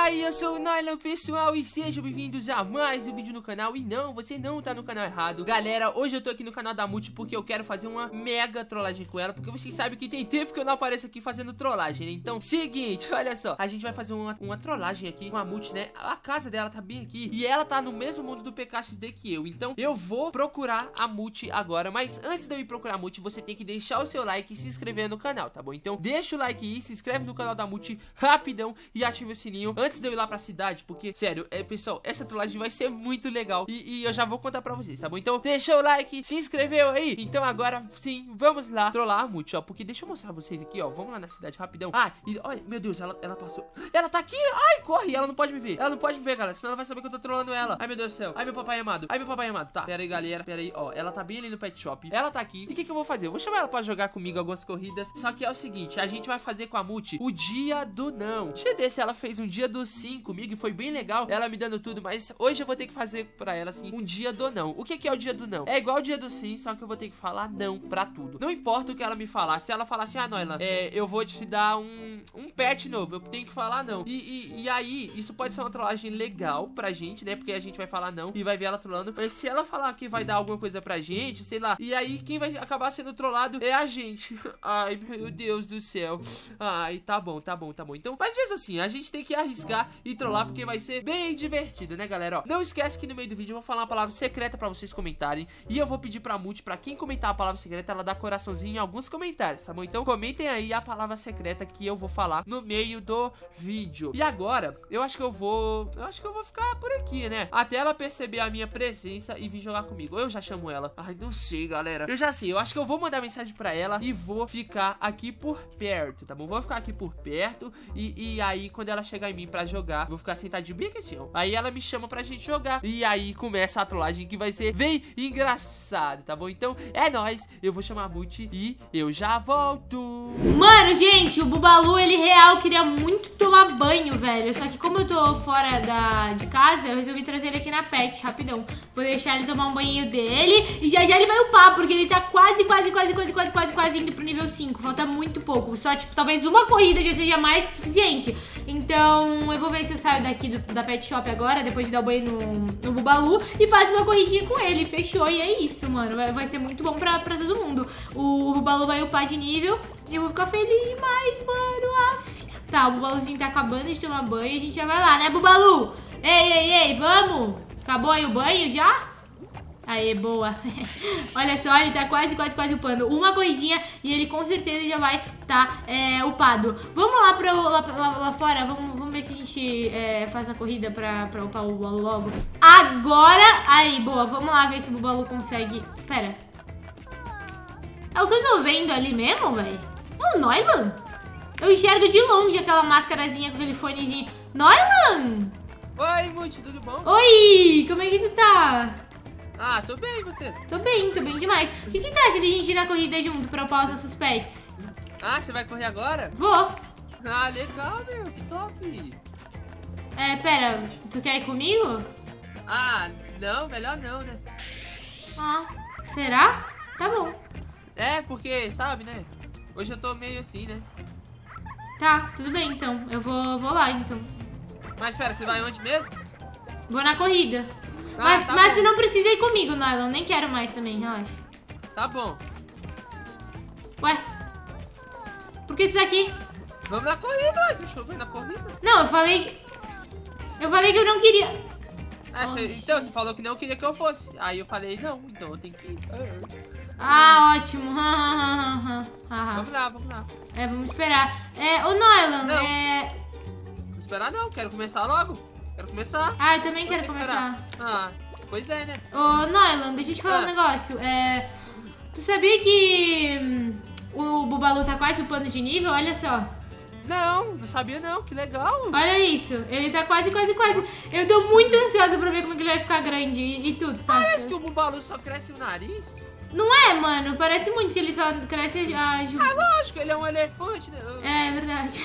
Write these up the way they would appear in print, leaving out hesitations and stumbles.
aí, eu sou o Nylan, pessoal, e sejam bem-vindos a mais um vídeo no canal. E não, você não tá no canal errado. Galera, hoje eu tô aqui no canal da Multi porque eu quero fazer uma mega trollagem com ela, porque vocês sabem que tem tempo que eu não apareço aqui fazendo trollagem, né? Então, seguinte, olha só, a gente vai fazer uma trollagem aqui com a Multi, né? A casa dela tá bem aqui e ela tá no mesmo mundo do PKXD que eu. Então, eu vou procurar a Multi agora, mas antes de eu ir procurar a Multi, você tem que deixar o seu like e se inscrever no canal, tá bom? Então, deixa o like aí, se inscreve no canal da Multi rapidão e ativa o sininho antes de eu ir lá pra cidade, porque, sério, pessoal, essa trollagem vai ser muito legal e eu já vou contar pra vocês, tá bom? Então, deixa o like, se inscreveu aí? Então, agora sim, vamos lá trollar a Multi, ó, porque deixa eu mostrar pra vocês aqui, ó, vamos lá na cidade rapidão. Ah, e olha, meu Deus, ela passou, ela tá aqui, ai, corre, ela não pode me ver, galera, senão ela vai saber que eu tô trollando ela. Ai, meu Deus do céu, ai, meu papai amado, tá, pera aí, galera, pera aí, ó, ela tá bem ali no pet shop, ela tá aqui, e o que que eu vou fazer? Eu vou chamar ela pra jogar comigo algumas corridas, só que é o seguinte, a gente vai fazer com a Multi o dia do não. Dia desse ela fez um dia do sim comigo e foi bem legal, ela me dando tudo, mas hoje eu vou ter que fazer pra ela, assim, um dia do não. O que que é o dia do não? É igual o dia do sim, só que eu vou ter que falar não pra tudo. Não importa o que ela me falar, se ela falar assim, ah, Nylan, eu vou te dar um pet novo, eu tenho que falar não. E aí, isso pode ser uma trollagem legal pra gente, né, porque a gente vai falar não e vai ver ela trollando, mas se ela falar que vai dar alguma coisa pra gente, sei lá, e aí quem vai acabar sendo trollado é a gente. Ai, meu Deus do céu. Ai, tá bom. Então, mas mesmo assim, a gente tem que arriscar e trollar, porque vai ser bem divertido, né, galera? Ó, não esquece que no meio do vídeo eu vou falar uma palavra secreta pra vocês comentarem, e eu vou pedir pra Multi, pra quem comentar a palavra secreta, ela dá coraçãozinho em alguns comentários, tá bom? Então, comentem aí a palavra secreta que eu vou falar no meio do vídeo. E agora, eu acho que eu vou ficar por aqui, né? Até ela perceber a minha presença e vir jogar comigo. Eu já chamo ela. Ai, não sei, galera. Eu já sei, eu acho que eu vou mandar mensagem pra ela e vou ficar aqui por perto, tá bom? Vou ficar aqui por perto e aí, quando ela chegar em mim pra jogar, vou ficar sentadinho bem aqui assim, ó. Aí ela me chama pra gente jogar e aí começa a trollagem que vai ser bem engraçado, tá bom? Então, é nóis. Eu vou chamar a Multi e eu já volto. Mano, gente, o Bubalu, ele real queria muito tomar banho, velho. Só que como eu tô fora de casa, eu resolvi trazer ele aqui na pet, rapidão. Vou deixar ele tomar um banho dele e já ele vai upar, porque ele tá quase indo pro nível 5. Falta muito pouco. Só, tipo, talvez uma corrida já seja mais que suficiente. Então, eu vou ver se eu saio daqui da pet shop agora, depois de dar o banho no Bubalu, e faço uma corridinha com ele. Fechou, e é isso, mano. Vai ser muito bom pra todo mundo. O Bubalu vai upar de nível e eu vou ficar feliz demais, mano. Aff. Tá, o Bubaluzinho tá acabando de tomar banho e a gente já vai lá, né, Bubalu? Ei, vamos? Acabou aí o banho já? Aê, boa. Olha só, ele tá quase upando. Uma corridinha e ele com certeza já vai tá upado. Vamos lá lá fora, vamos ver se a gente faz a corrida pra upar o Bubalu logo. Agora, aí, boa, vamos lá ver se o Bubalu consegue. Pera. É o que eu tô vendo ali mesmo, velho? É o Nylan? Eu enxergo de longe aquela máscarazinha com aquele fonezinho. Nylan! Oi, Multi, tudo bom? Oi, como é que tu tá? Ah, tô bem, e você? Tô bem demais. O que tu acha de a gente ir na corrida junto pra upar os nossos pets? Ah, você vai correr agora? Vou. Ah, legal, meu, que top. Pera, tu quer ir comigo? Ah, não, melhor não, né? Ah, será? Tá bom. É, porque, sabe, né? Hoje eu tô meio assim, né? Tá, tudo bem então. Eu vou lá então. Mas espera, você vai onde mesmo? Vou na corrida. Ah, mas você não precisa ir comigo, Nylan. Nem quero mais também, relaxa. Tá bom. Ué? Por que você tá aqui? Vamos na corrida, ué. Você achou que foi na corrida? Não, eu falei que eu não queria. Então, você falou que não queria que eu fosse. Aí eu falei, não, então eu tenho que ir. Ah, ótimo. Vamos lá. Vamos esperar. Ô Nylan, Não. Não esperar não, quero começar logo. Quero começar. Ah, eu também quero começar. Ah, pois é, né? Ô Nylan, deixa eu te falar um negócio. Tu sabia que o Bubalu tá quase upando de nível? Olha só. Não sabia não, que legal. Olha isso, ele tá quase. Eu tô muito ansiosa pra ver como que ele vai ficar grande e tudo, tá? Parece que o Bubalu só cresce o nariz. Não é, mano? Parece muito que ele só cresce a junto. Ah, lógico, ele é um elefante, né? É verdade.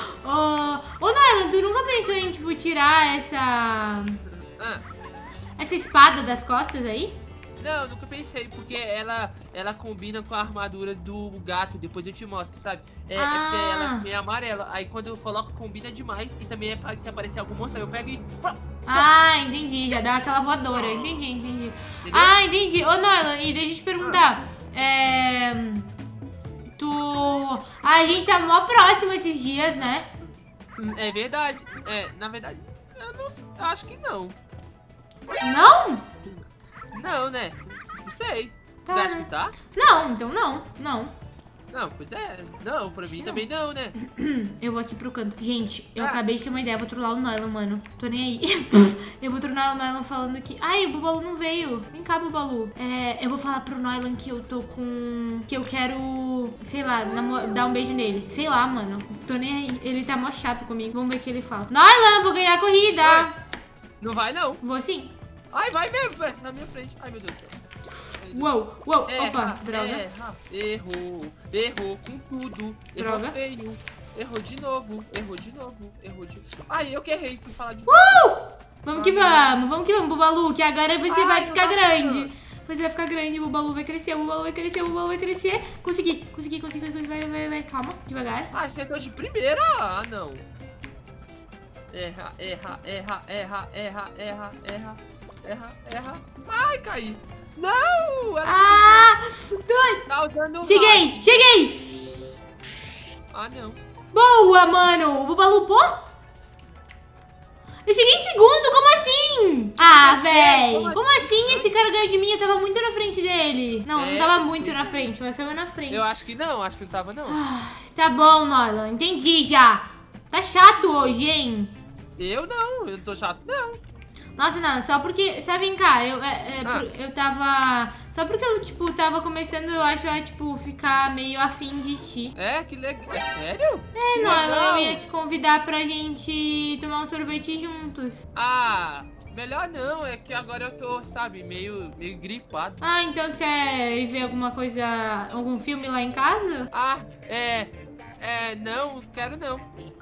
Ô Nylan, tu nunca pensou em, tipo, tirar essa espada das costas aí? Não, nunca pensei, porque ela combina com a armadura do gato, depois eu te mostro, sabe? É porque ela é meio amarela, aí quando eu coloco combina demais e também se aparecer algum monstro, eu pego e... Ah, entendi, já dá aquela voadora, entendi. Entendeu? Ah, entendi. Ô, Nolan, e deixa eu te perguntar, a gente tá mó próximo esses dias, né? É verdade, na verdade, eu acho que não. Não? Não, né? Não sei. Tá, Você acha né? que tá? Não, então não. Não, pois é. Não, pra mim também não, né? Eu vou aqui pro canto. Gente, eu acabei de ter uma ideia. Eu vou trollar o Nolan, mano. Tô nem aí. Eu vou trollar o Nolan falando que... Ai, o Bubalu não veio. Vem cá, Bubalu. Eu vou falar pro Nolan que eu tô com... Que eu quero, sei lá, dar um beijo nele. Sei lá, mano. Tô nem aí. Ele tá mó chato comigo. Vamos ver o que ele fala. Nolan, vou ganhar a corrida. Ué, não vai, não. Vou sim. Ai, vai mesmo, parece na minha frente. Ai, meu Deus do céu. Uou. Opa, droga. Errou com tudo. Droga. Errou feio. Errou de novo. Ai, eu que errei, fui falar de Vamos que vamos, Bubalu, que agora você vai ficar não tá grande. ficando. Você vai ficar grande, o Bubalu vai crescer, o Bubalu vai crescer. Consegui. Vai, calma, devagar. Ah, acertou de primeira. Ah, não. Erra. Ai, caí. Não! Tá usando Cheguei! Ah, não. Boa, mano! O Bubalu, pô? Eu cheguei em segundo, como assim? Ah, véi! Como assim esse cara ganhou de mim? Eu tava muito na frente dele. Não tava muito na frente, mas tava na frente. Eu acho que não tava, não. Tá bom, Nolan, entendi já. Tá chato hoje, hein? Eu não tô chato, não. Nossa, não, só porque... Sabe, vem cá, eu tava... Só porque eu, tipo, tava começando, eu acho, a, tipo, ficar meio afim de ti. É, que legal. É sério? É, Nolan, eu ia te convidar pra gente tomar um sorvete juntos. Ah, melhor não, é que agora eu tô, sabe, meio gripado. Ah, então tu quer ir ver alguma coisa, algum filme lá em casa? Ah, não, quero não.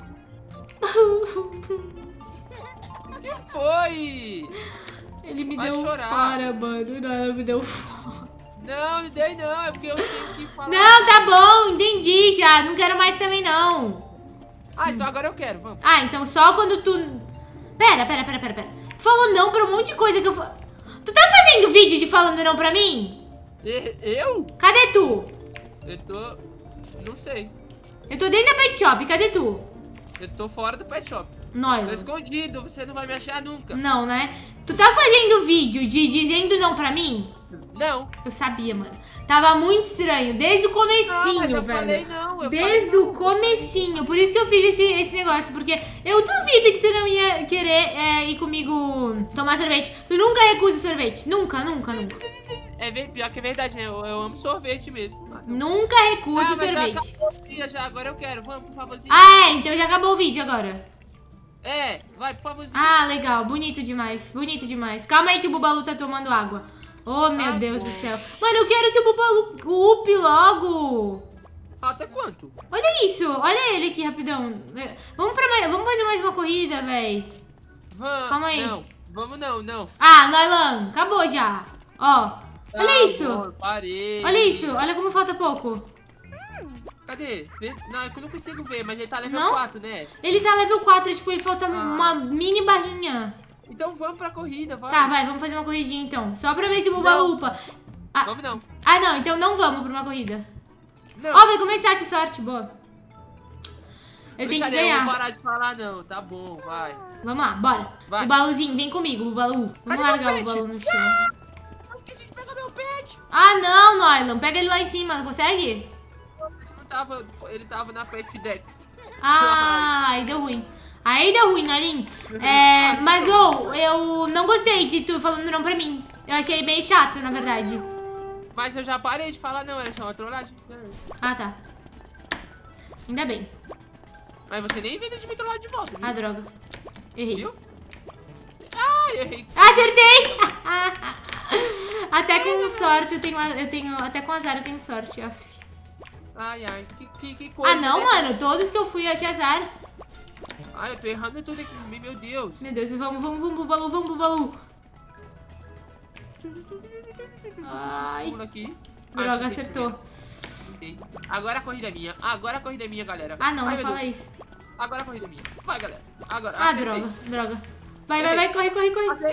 O que foi? Ele me Vai deu chorar. fora, mano. Não, ela me deu fora. Não dei não, é porque eu tenho que falar. Não, tá bom, entendi já. Não quero mais também, não. Ah, então agora eu quero, vamos. Ah, então só quando tu... Pera. Tu falou não pra um monte de coisa que eu... Tu tá fazendo vídeo de falando não pra mim? Eu? Cadê tu? Eu tô... Não sei. Eu tô dentro da pet shop, cadê tu? Eu tô fora do pet shop. Tô Noila. escondido, você não vai me achar nunca. Não, né? Tu tá fazendo vídeo de dizendo não pra mim? Não. Eu sabia, mano. Tava muito estranho, desde o comecinho, mas eu velho. falei não, eu Desde falei o comecinho. Por isso que eu fiz esse negócio. Porque eu duvido que tu não ia querer ir comigo tomar sorvete. Tu nunca recusa sorvete. Nunca. Pior que é verdade, né? Eu amo sorvete mesmo. Nunca recusa mas sorvete. Já acabou o dia, já. Agora eu quero. Vamos, por favorzinho. Ah, então já acabou o vídeo agora. Vai, por favorzinho. Ah, legal. Bonito demais. Calma aí que o Bubalu tá tomando água. Oh, meu Deus do céu. Mano, eu quero que o Bubalu upe logo. Falta quanto? Olha isso. Olha ele aqui, rapidão. Vamos fazer mais uma corrida, véi. Vamos. Calma aí. Não, vamos não. Ah, Noilan, acabou já. Ó, olha isso. Amor, parei. Olha isso. Olha como falta pouco. Cadê? Não, é que eu não consigo ver, mas ele tá level Não? 4, né? Ele tá level 4, tipo, ele falta uma mini barrinha. Então vamos pra corrida, vai. Tá, vai, vamos fazer uma corridinha então. Só pra ver se o Bubalu upa. Vamos não. Ah, não, então não vamos pra uma corrida. Não. Ó, vai começar, que sorte, boa. Eu tenho que Brincadeira, eu ganhar. não vou parar de falar não, tá bom, vai. Vamos lá, bora. Vai. Bubaluzinho, vem comigo, Bubalu. Vamos Cadê largar meu o pet? Bubalu no chão. Eu esqueci de pegar meu pet. Ah, não, Noilan. Pega ele lá em cima, não consegue? Ele tava na pet Dex. Ah, aí deu ruim. Nolin. Mas, eu não gostei de tu falando não pra mim. Eu achei meio chato, na verdade. Mas eu já parei de falar não, era só uma trollagem. Ah, tá. Ainda bem. Mas você nem inventou de me trollar de volta, viu? Ah, droga. Errei. Viu? Ah, errei. Acertei! Até com sorte eu tenho. Até com azar eu tenho sorte. Ai, que coisa. Ah, não, né? mano. Todos que eu fui aqui azar. Ai, eu tô errando tudo aqui, meu Deus. Meu Deus, vamos, Bubalu. Ai. Pula aqui. Droga, acertou. Agora a corrida é minha. Agora a corrida é minha, galera. Ah, não, Ai, não meu fala Deus. isso. Agora a corrida é minha. Vai, galera. Agora. Ah, acertei. droga. Vai, corre. Acertei.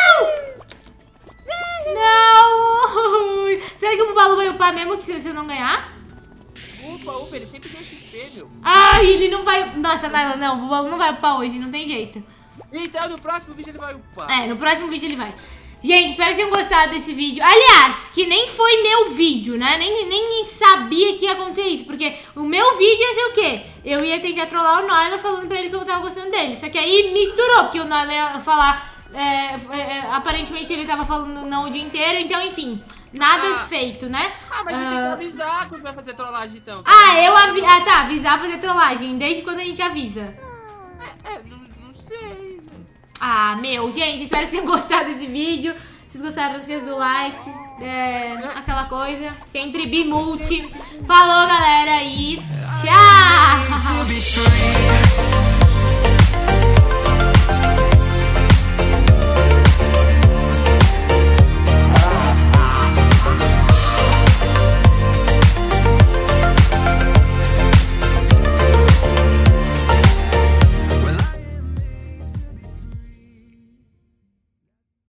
Não! Será que o Bubalu vai upar mesmo que se você não ganhar? Upa, ele sempre deu XP, meu. Ai, ele não vai... Nossa, não, o Bubalu não vai upar hoje, não tem jeito. Então, no próximo vídeo ele vai upar. É, no próximo vídeo ele vai. Gente, espero que tenham gostado desse vídeo. Aliás, que nem foi meu vídeo, né? Nem sabia que ia acontecer isso. Porque o meu vídeo ia ser o quê? Eu ia tentar trollar o Noila falando pra ele que eu tava gostando dele. Só que aí misturou, porque o Noila ia falar... aparentemente ele tava falando não o dia inteiro. Então, enfim, nada feito, né? Mas você tem que avisar quando vai fazer trollagem, então. Tá, avisar fazer trollagem. Desde quando a gente avisa? Não sei. Ah, meu, gente, espero que tenham gostado desse vídeo. Se vocês gostaram, não esqueça do like, aquela coisa. Sempre bimulti. Falou, galera, e tchau!